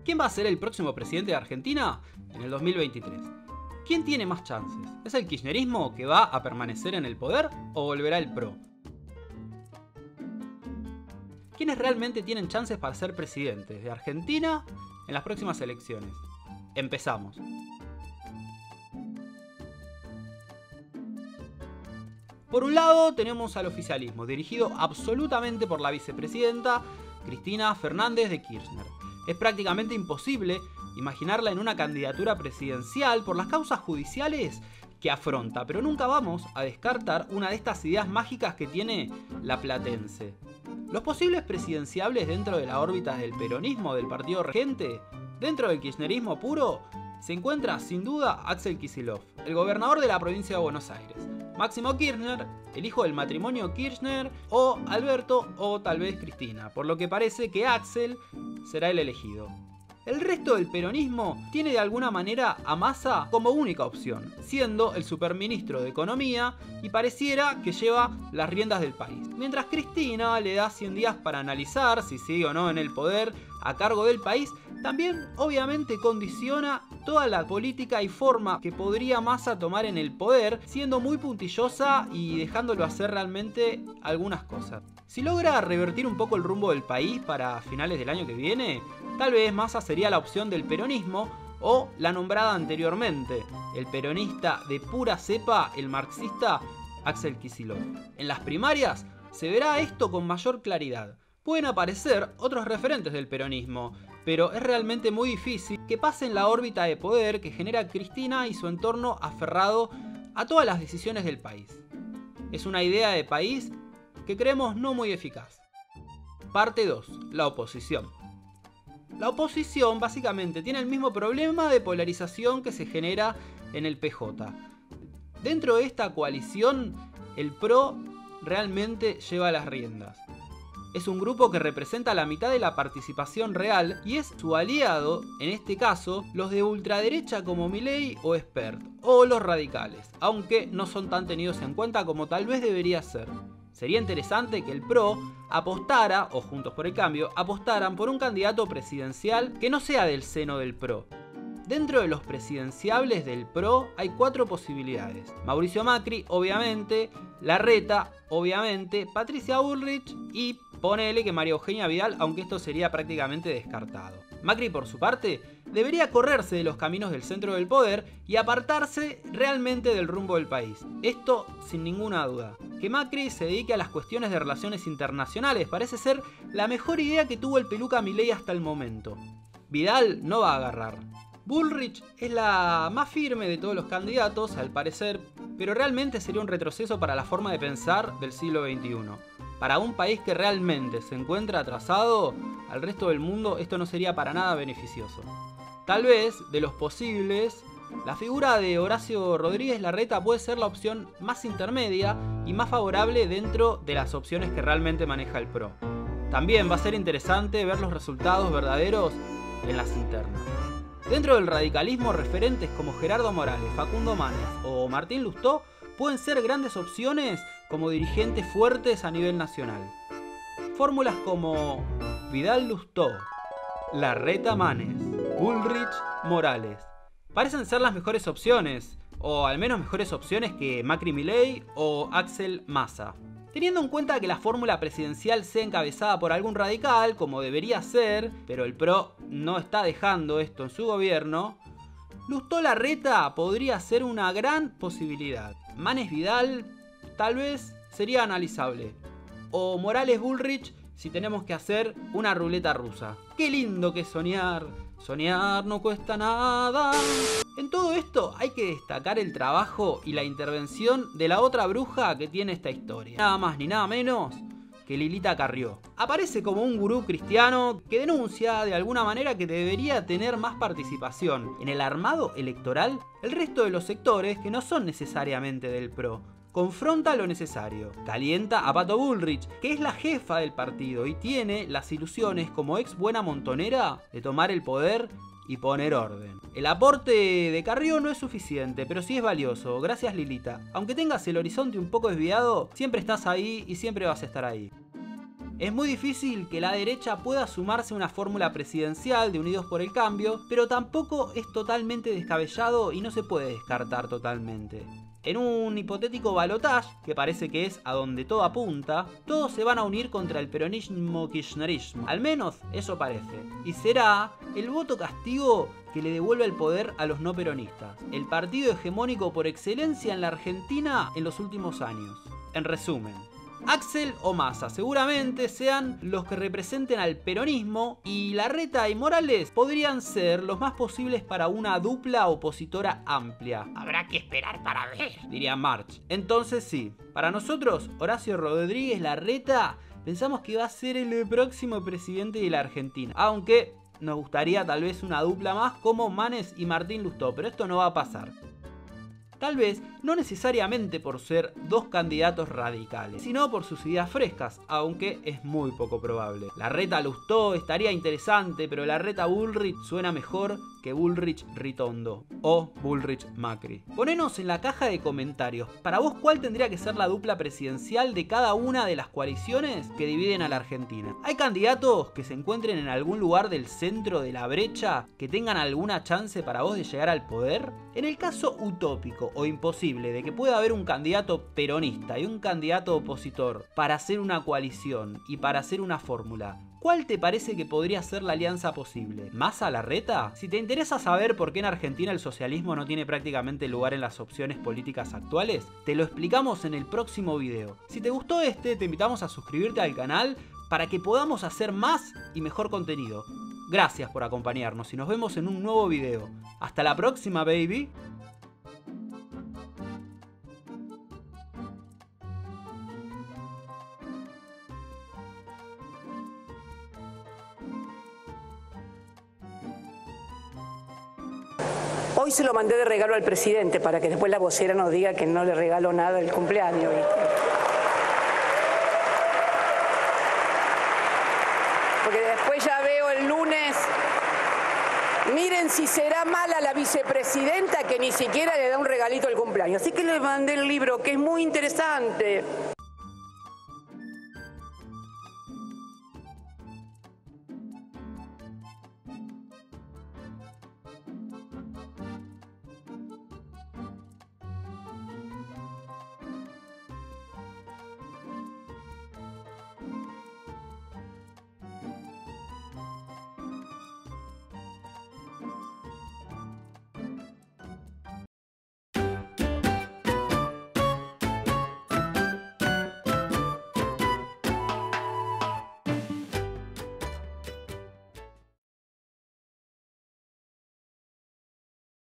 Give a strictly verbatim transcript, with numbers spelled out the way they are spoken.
¿Quién va a ser el próximo presidente de Argentina en el dos mil veintitrés? ¿Quién tiene más chances? ¿Es el kirchnerismo que va a permanecer en el poder o volverá el PRO? ¿Quiénes realmente tienen chances para ser presidentes de Argentina en las próximas elecciones? Empezamos. Por un lado tenemos al oficialismo, dirigido absolutamente por la vicepresidenta Cristina Fernández de Kirchner. Es prácticamente imposible imaginarla en una candidatura presidencial por las causas judiciales que afronta, pero nunca vamos a descartar una de estas ideas mágicas que tiene la platense. Los posibles presidenciables dentro de la órbita del peronismo del partido regente, dentro del kirchnerismo puro, se encuentra sin duda Axel Kicillof, el gobernador de la provincia de Buenos Aires, Máximo Kirchner, el hijo del matrimonio Kirchner, o Alberto o tal vez Cristina, por lo que parece que Axel será el elegido. El resto del peronismo tiene de alguna manera a Massa como única opción, siendo el superministro de Economía y pareciera que lleva las riendas del país. Mientras Cristina le da cien días para analizar si sigue o no en el poder a cargo del país, también obviamente condiciona toda la política y forma que podría Massa tomar en el poder, siendo muy puntillosa y dejándolo hacer realmente algunas cosas. Si logra revertir un poco el rumbo del país para finales del año que viene, tal vez Massa sería la opción del peronismo o la nombrada anteriormente, el peronista de pura cepa, el marxista Axel Kicillof. En las primarias se verá esto con mayor claridad. Pueden aparecer otros referentes del peronismo, pero es realmente muy difícil que pasen la órbita de poder que genera Cristina y su entorno aferrado a todas las decisiones del país. Es una idea de país que creemos no muy eficaz. Parte dos. La oposición. La oposición básicamente tiene el mismo problema de polarización que se genera en el P J. Dentro de esta coalición, el PRO realmente lleva las riendas. Es un grupo que representa la mitad de la participación real y es su aliado, en este caso, los de ultraderecha como Milei o Espert, o los radicales, aunque no son tan tenidos en cuenta como tal vez debería ser. Sería interesante que el PRO apostara, o Juntos por el Cambio, apostaran por un candidato presidencial que no sea del seno del PRO. Dentro de los presidenciables del PRO hay cuatro posibilidades. Mauricio Macri, obviamente, Larreta, obviamente, Patricia Bullrich y ponele que María Eugenia Vidal, aunque esto sería prácticamente descartado. Macri, por su parte, debería correrse de los caminos del centro del poder y apartarse realmente del rumbo del país. Esto sin ninguna duda. Que Macri se dedique a las cuestiones de relaciones internacionales parece ser la mejor idea que tuvo el peluca Milei hasta el momento. Vidal no va a agarrar. Bullrich es la más firme de todos los candidatos, al parecer, pero realmente sería un retroceso para la forma de pensar del siglo veintiuno. Para un país que realmente se encuentra atrasado al resto del mundo, esto no sería para nada beneficioso. Tal vez, de los posibles, la figura de Horacio Rodríguez Larreta puede ser la opción más intermedia y más favorable dentro de las opciones que realmente maneja el PRO. También va a ser interesante ver los resultados verdaderos en las internas. Dentro del radicalismo, referentes como Gerardo Morales, Facundo Manes o Martín Lustó pueden ser grandes opciones como dirigentes fuertes a nivel nacional. Fórmulas como Vidal Lustó, Larreta Manes, Bullrich Morales parecen ser las mejores opciones, o al menos mejores opciones que Macri Milei o Axel Massa. Teniendo en cuenta que la fórmula presidencial sea encabezada por algún radical, como debería ser, pero el PRO no está dejando esto en su gobierno, Lustó Larreta podría ser una gran posibilidad. Manes Vidal tal vez sería analizable. O Morales Bullrich si tenemos que hacer una ruleta rusa. ¡Qué lindo que es soñar! Soñar no cuesta nada. En todo esto hay que destacar el trabajo y la intervención de la otra bruja que tiene esta historia. Nada más ni nada menos que Lilita Carrió. Aparece como un gurú cristiano que denuncia de alguna manera que debería tener más participación en el armado electoral el resto de los sectores que no son necesariamente del PRO. Confronta lo necesario, calienta a Pato Bullrich, que es la jefa del partido y tiene las ilusiones como ex buena montonera de tomar el poder y poner orden. El aporte de Carrió no es suficiente, pero sí es valioso. Gracias, Lilita. Aunque tengas el horizonte un poco desviado, siempre estás ahí y siempre vas a estar ahí. Es muy difícil que la derecha pueda sumarse a una fórmula presidencial de Unidos por el Cambio, pero tampoco es totalmente descabellado y no se puede descartar totalmente. En un hipotético balotaje, que parece que es a donde todo apunta, todos se van a unir contra el peronismo-kirchnerismo. Al menos eso parece. Y será el voto castigo que le devuelve el poder a los no peronistas. El partido hegemónico por excelencia en la Argentina en los últimos años. En resumen, Axel o Massa seguramente sean los que representen al peronismo y Larreta y Morales podrían ser los más posibles para una dupla opositora amplia. Habrá que esperar para ver, diría March. Entonces sí, para nosotros Horacio Rodríguez Larreta pensamos que va a ser el próximo presidente de la Argentina. Aunque nos gustaría tal vez una dupla más como Manes y Martín Lustó, pero esto no va a pasar. Tal vez no necesariamente por ser dos candidatos radicales, sino por sus ideas frescas, aunque es muy poco probable. Larreta Lustó estaría interesante, pero Larreta Bullrich suena mejor que Bullrich Ritondo o Bullrich Macri. Ponenos en la caja de comentarios, para vos cuál tendría que ser la dupla presidencial de cada una de las coaliciones que dividen a la Argentina. ¿Hay candidatos que se encuentren en algún lugar del centro de la brecha que tengan alguna chance para vos de llegar al poder? En el caso utópico o imposible de que pueda haber un candidato peronista y un candidato opositor para hacer una coalición y para hacer una fórmula, ¿cuál te parece que podría ser la alianza posible? ¿Massa Larreta? Si te interesa saber por qué en Argentina el socialismo no tiene prácticamente lugar en las opciones políticas actuales, te lo explicamos en el próximo video. Si te gustó este, te invitamos a suscribirte al canal para que podamos hacer más y mejor contenido. Gracias por acompañarnos y nos vemos en un nuevo video. Hasta la próxima, baby. Hoy se lo mandé de regalo al presidente para que después la vocera nos diga que no le regaló nada el cumpleaños, ¿viste? Porque después ya veo el lunes, miren si será mala la vicepresidenta que ni siquiera le da un regalito al cumpleaños. Así que le mandé el libro, que es muy interesante.